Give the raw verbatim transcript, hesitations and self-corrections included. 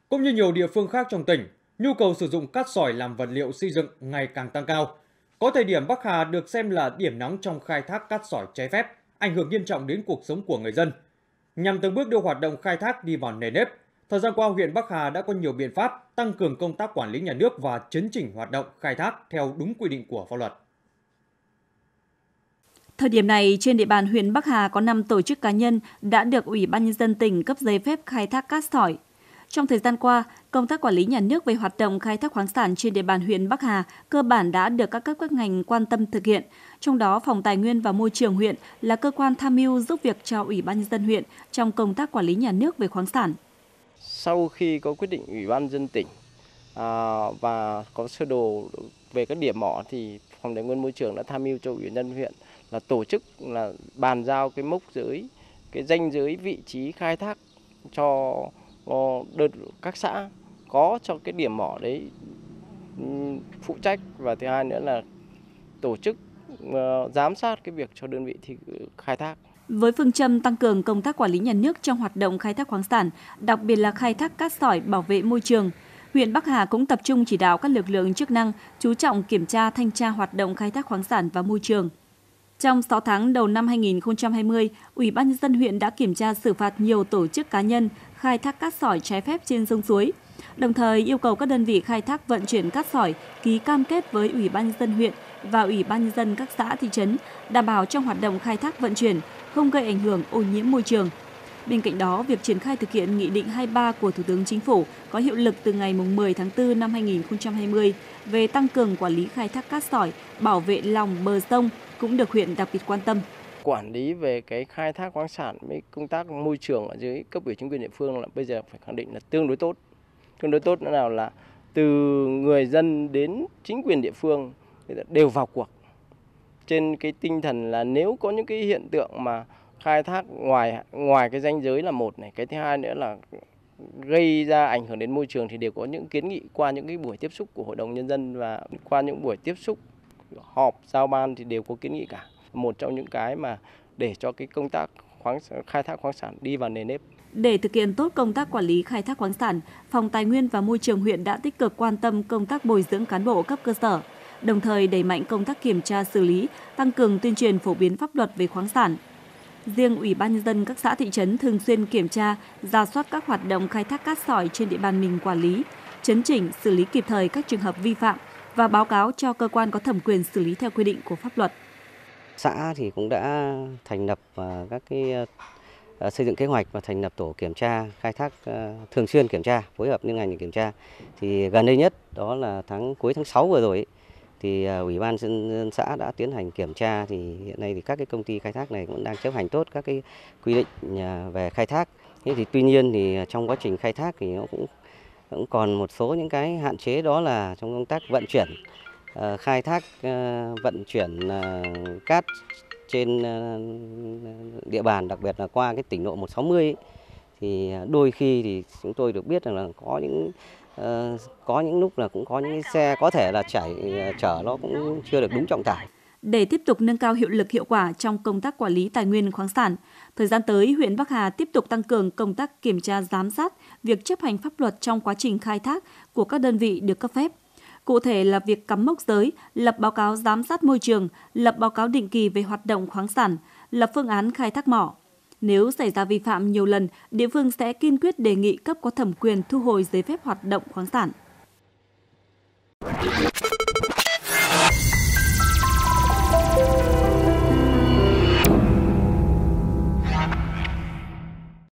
Cũng như nhiều địa phương khác trong tỉnh, nhu cầu sử dụng cát sỏi làm vật liệu xây dựng ngày càng tăng cao. Có thời điểm Bắc Hà được xem là điểm nóng trong khai thác cát sỏi trái phép, ảnh hưởng nghiêm trọng đến cuộc sống của người dân. Nhằm từng bước đưa hoạt động khai thác đi vào nề nếp, thời gian qua huyện Bắc Hà đã có nhiều biện pháp tăng cường công tác quản lý nhà nước và chấn chỉnh hoạt động khai thác theo đúng quy định của pháp luật. Thời điểm này, trên địa bàn huyện Bắc Hà có năm tổ chức cá nhân đã được Ủy ban Nhân dân tỉnh cấp giấy phép khai thác cát sỏi. Trong thời gian qua, công tác quản lý nhà nước về hoạt động khai thác khoáng sản trên địa bàn huyện Bắc Hà cơ bản đã được các cấp các ngành quan tâm thực hiện. Trong đó, Phòng Tài nguyên và Môi trường huyện là cơ quan tham mưu giúp việc cho Ủy ban Nhân dân huyện trong công tác quản lý nhà nước về khoáng sản. Sau khi có quyết định Ủy ban Nhân dân tỉnh à, và có sơ đồ về các điểm mỏ thì Phòng Tài nguyên Môi trường đã tham mưu cho Ủy ban Nhân dân huyện là tổ chức là bàn giao cái mốc giới, cái ranh giới vị trí khai thác cho đợt các xã có cho cái điểm mỏ đấy phụ trách, và thứ hai nữa là tổ chức uh, giám sát cái việc cho đơn vị thì khai thác. Với phương châm tăng cường công tác quản lý nhà nước trong hoạt động khai thác khoáng sản, đặc biệt là khai thác cát sỏi bảo vệ môi trường, huyện Bắc Hà cũng tập trung chỉ đạo các lực lượng chức năng chú trọng kiểm tra thanh tra hoạt động khai thác khoáng sản và môi trường. Trong sáu tháng đầu năm hai nghìn không trăm hai mươi, Ủy ban Nhân dân huyện đã kiểm tra xử phạt nhiều tổ chức cá nhân khai thác cát sỏi trái phép trên sông suối, đồng thời yêu cầu các đơn vị khai thác vận chuyển cát sỏi ký cam kết với Ủy ban Nhân dân huyện và Ủy ban Nhân dân các xã thị trấn đảm bảo trong hoạt động khai thác vận chuyển không gây ảnh hưởng ô nhiễm môi trường. Bên cạnh đó, việc triển khai thực hiện Nghị định hai mươi ba của Thủ tướng Chính phủ có hiệu lực từ ngày mười tháng tư năm hai nghìn không trăm hai mươi về tăng cường quản lý khai thác cát sỏi, bảo vệ lòng bờ sông cũng được huyện đặc biệt quan tâm. Quản lý về cái khai thác khoáng sản với công tác môi trường ở dưới cấp ủy chính quyền địa phương là bây giờ phải khẳng định là tương đối tốt. Tương đối tốt nữa nào là từ người dân đến chính quyền địa phương đều vào cuộc. Trên cái tinh thần là nếu có những cái hiện tượng mà khai thác ngoài ngoài cái ranh giới là một này, cái thứ hai nữa là gây ra ảnh hưởng đến môi trường thì đều có những kiến nghị qua những cái buổi tiếp xúc của Hội đồng Nhân dân và qua những buổi tiếp xúc họp giao ban thì đều có kiến nghị cả. Một trong những cái mà để cho cái công tác khoáng khai thác khoáng sản đi vào nề nếp. Để thực hiện tốt công tác quản lý khai thác khoáng sản, Phòng Tài nguyên và Môi trường huyện đã tích cực quan tâm công tác bồi dưỡng cán bộ cấp cơ sở, đồng thời đẩy mạnh công tác kiểm tra xử lý, tăng cường tuyên truyền phổ biến pháp luật về khoáng sản. Riêng Ủy ban Nhân dân các xã thị trấn thường xuyên kiểm tra, rà soát các hoạt động khai thác cát sỏi trên địa bàn mình quản lý, chấn chỉnh, xử lý kịp thời các trường hợp vi phạm và báo cáo cho cơ quan có thẩm quyền xử lý theo quy định của pháp luật. Xã thì cũng đã thành lập các cái xây dựng kế hoạch và thành lập tổ kiểm tra khai thác thường xuyên kiểm tra, phối hợp liên ngành để kiểm tra. Thì gần đây nhất đó là tháng cuối tháng sáu vừa rồi thì Ủy ban nhân dân xã đã tiến hành kiểm tra, thì hiện nay thì các cái công ty khai thác này cũng đang chấp hành tốt các cái quy định về khai thác. Thế thì tuy nhiên thì trong quá trình khai thác thì nó cũng cũng còn một số những cái hạn chế, đó là trong công tác vận chuyển, uh, khai thác uh, vận chuyển uh, cát trên uh, địa bàn, đặc biệt là qua cái tỉnh lộ một sáu mươi ấy, thì đôi khi thì chúng tôi được biết rằng là có những uh, có những lúc là cũng có những xe có thể là chảy uh, chở nó cũng chưa được đúng trọng tải. Để tiếp tục nâng cao hiệu lực hiệu quả trong công tác quản lý tài nguyên khoáng sản, thời gian tới, huyện Bắc Hà tiếp tục tăng cường công tác kiểm tra giám sát việc chấp hành pháp luật trong quá trình khai thác của các đơn vị được cấp phép. Cụ thể là việc cắm mốc giới, lập báo cáo giám sát môi trường, lập báo cáo định kỳ về hoạt động khoáng sản, lập phương án khai thác mỏ. Nếu xảy ra vi phạm nhiều lần, địa phương sẽ kiên quyết đề nghị cấp có thẩm quyền thu hồi giấy phép hoạt động khoáng sản.